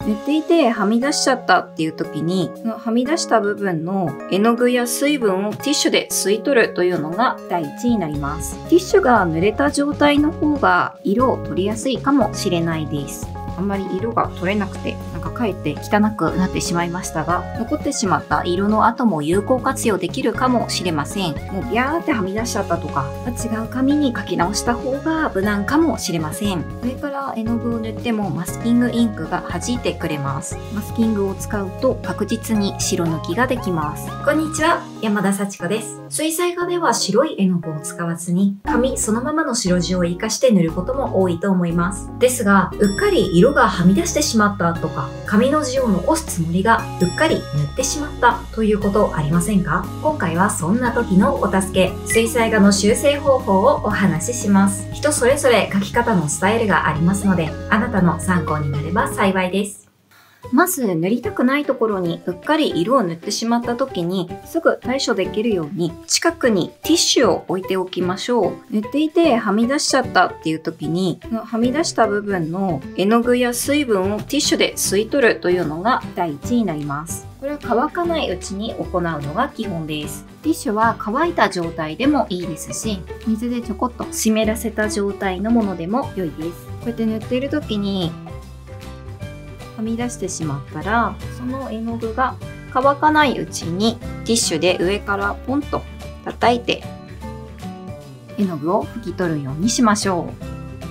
塗っていてはみ出しちゃったっていう時に、そのはみ出した部分の絵の具や水分をティッシュで吸い取るというのが第一になります。ティッシュが濡れた状態の方が色を取りやすいかもしれないです。あんまり色が取れなくてかえって汚くなってしまいましたが、残ってしまった色の跡も有効活用できるかもしれません。もうビャーってはみ出しちゃったとか、違う紙に書き直した方が無難かもしれません。それから絵の具を塗ってもマスキングインクが弾いてくれます。マスキングを使うと確実に白抜きができます。こんにちは、山田幸子です。水彩画では白い絵の具を使わずに紙そのままの白地を活かして塗ることも多いと思います。ですが、うっかり色がはみ出してしまったとか、紙の字を残すつもりがうっかり塗ってしまったということありませんか？今回はそんな時のお助け、水彩画の修正方法をお話しします。人それぞれ描き方のスタイルがありますので、あなたの参考になれば幸いです。まず塗りたくないところにうっかり色を塗ってしまった時にすぐ対処できるように近くにティッシュを置いておきましょう。塗っていてはみ出しちゃったっていう時にはみ出した部分の絵の具や水分をティッシュで吸い取るというのが第一になります。これは乾かないうちに行うのが基本です。ティッシュは乾いた状態でもいいですし、水でちょこっと湿らせた状態のものでも良いです。こうやって塗っている時にはみ出してしまったら、その絵の具が乾かないうちにティッシュで上からポンと叩いて絵の具を拭き取るようにしましょう。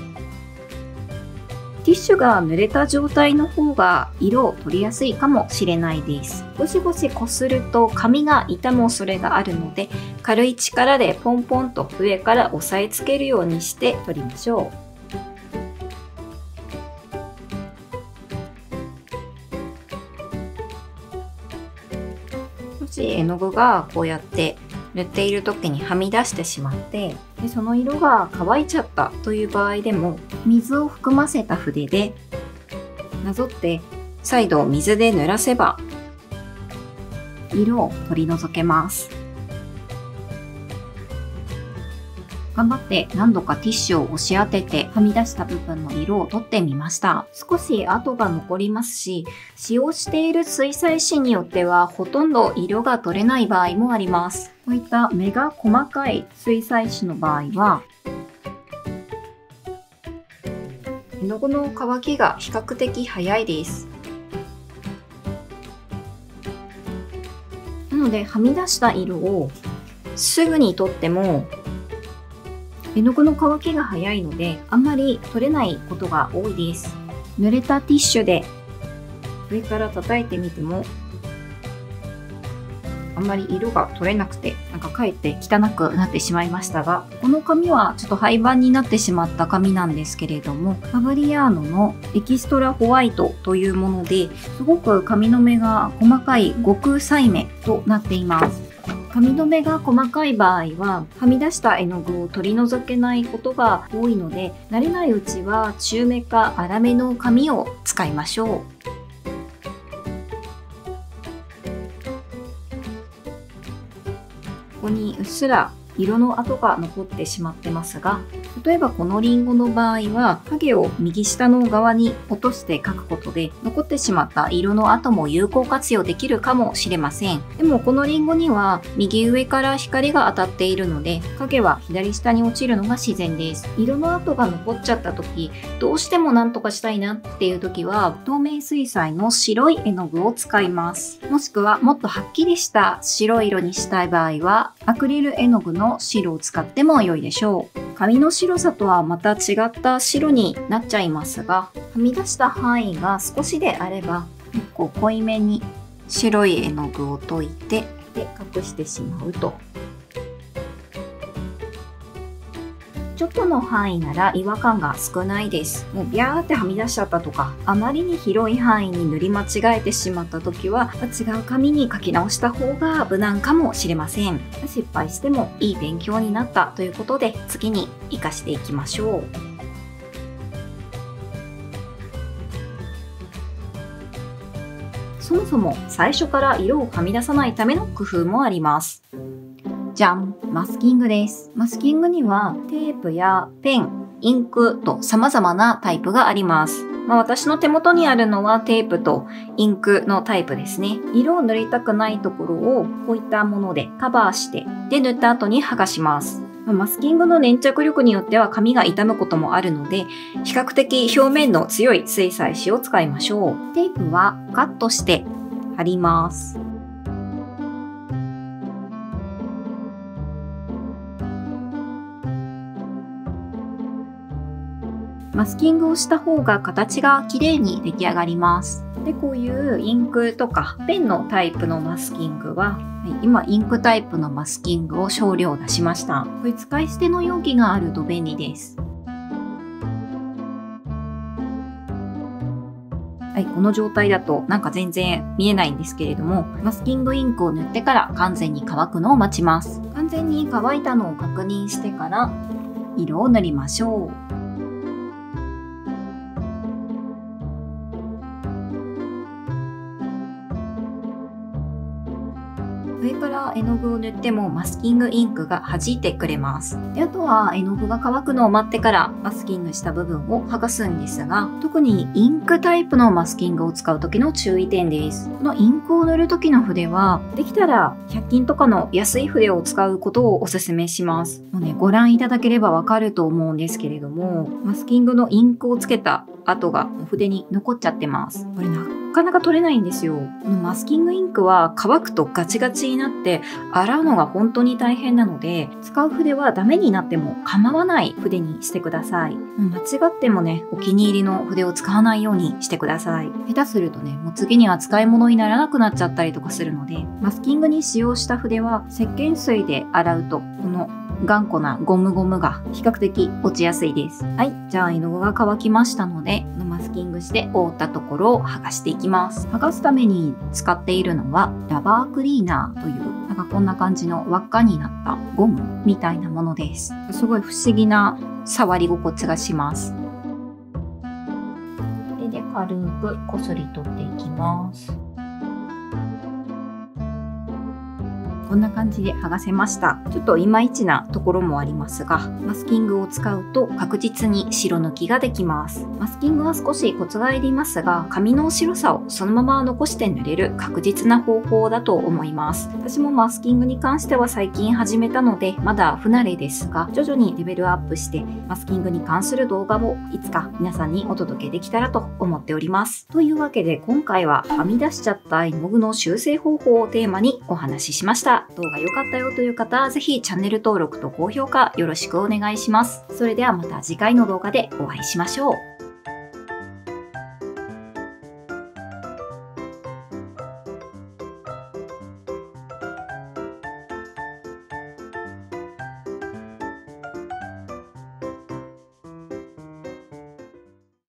ティッシュが濡れた状態の方が色を取りやすいかもしれないです。ゴシゴシこすると紙が傷む恐れがあるので、軽い力でポンポンと上から押さえつけるようにして取りましょう。もし絵の具がこうやって塗っている時にはみ出してしまってでその色が乾いちゃったという場合でも、水を含ませた筆でなぞって再度水で濡らせば色を取り除けます。頑張って何度かティッシュを押し当ててはみ出した部分の色を取ってみました。少し跡が残りますし、使用している水彩紙によってはほとんど色が取れない場合もあります。こういった目が細かい水彩紙の場合は、絵の具の乾きが比較的早いです。なのではみ出した色をすぐに取っても絵の具の乾きが早いのであんまり取れないことが多いです。濡れたティッシュで上から叩いてみてもあんまり色が取れなくてかえって汚くなってしまいましたが、この紙はちょっと廃盤になってしまった紙なんですけれども、ファブリアーノのエキストラホワイトというものですごく紙の目が細かい極彩目となっています。紙の目が細かい場合ははみ出した絵の具を取り除けないことが多いので、慣れないうちは中目か粗めの紙を使いましょう。ここにうっすら色の跡が残ってしまってますが、例えばこのリンゴの場合は影を右下の側に落として描くことで残ってしまった色の跡も有効活用できるかもしれません。でもこのリンゴには右上から光が当たっているので影は左下に落ちるのが自然です。色の跡が残っちゃった時、どうしても何とかしたいなっていう時は透明水彩の白い絵の具を使います。もしくはもっとはっきりした白い色にしたい場合はアクリル絵の具の白を使っても良いでしょう。紙の白さとはまた違った白になっちゃいますが、はみ出した範囲が少しであれば結構濃いめに白い絵の具を溶いてで隠してしまうと。ちょっとの範囲なら違和感が少ないです。もうビャーってはみ出しちゃったとか、あまりに広い範囲に塗り間違えてしまった時は違う紙に書き直した方が無難かもしれません。失敗してもいい勉強になったということで次に活かしていきましょう。そもそも最初から色をはみ出さないための工夫もあります。じゃん、マスキングです。マスキングにはテープやペン、インクと様々なタイプがあります。 私の手元にあるのはテープとインクのタイプですね。色を塗りたくないところをこういったものでカバーして、で塗った後に剥がします。マスキングの粘着力によっては紙が傷むこともあるので、比較的表面の強い水彩紙を使いましょう。テープはカットして貼ります。マスキングをした方が形が綺麗に出来上がります。で、こういうインクとかペンのタイプのマスキングは、今インクタイプのマスキングを少量出しました。これ使い捨ての容器があると便利です。はい、この状態だとなんか全然見えないんですけれども、マスキングインクを塗ってから完全に乾くのを待ちます。完全に乾いたのを確認してから色を塗りましょう。上から絵の具を塗ってもマスキングインクが弾いてくれます。で、あとは絵の具が乾くのを待ってからマスキングした部分を剥がすんですが、特にインクタイプのマスキングを使う時の注意点です。このインクを塗る時の筆は、できたら100均とかの安い筆を使うことをおすすめします。もうね、ご覧いただければわかると思うんですけれども、マスキングのインクをつけた跡が筆に残っちゃってます。これなかなか取れないんですよ。このマスキングインクは乾くとガチガチになって洗うのが本当に大変なので、使う筆はダメになっても構わない筆にしてください。間違ってもね、お気に入りの筆を使わないようにしてください。下手するとね、もう次には使い物にならなくなっちゃったりとかするので、マスキングに使用した筆は石鹸水で洗うと、この頑固なゴムゴムが比較的落ちやすいです。はい、じゃあ絵の具が乾きましたので、マスキングして覆ったところを剥がしていきます。剥がすために使っているのはラバークリーナーという、なんかこんな感じの輪っかになったゴムみたいなものです。すごい不思議な触り心地がします。手で軽くこすり取っていきます。こんな感じで剥がせました。ちょっといまいちなところもありますが、マスキングを使うと確実に白抜きができます。マスキングは少しコツがいりますが、紙の白さをそのまま残して塗れる確実な方法だと思います。私もマスキングに関しては最近始めたので、まだ不慣れですが、徐々にレベルアップして、マスキングに関する動画をいつか皆さんにお届けできたらと思っております。というわけで今回ははみ出しちゃった絵の具の修正方法をテーマにお話ししました。動画良かったよという方はぜひチャンネル登録と高評価よろしくお願いします。それではまた次回の動画でお会いしましょう。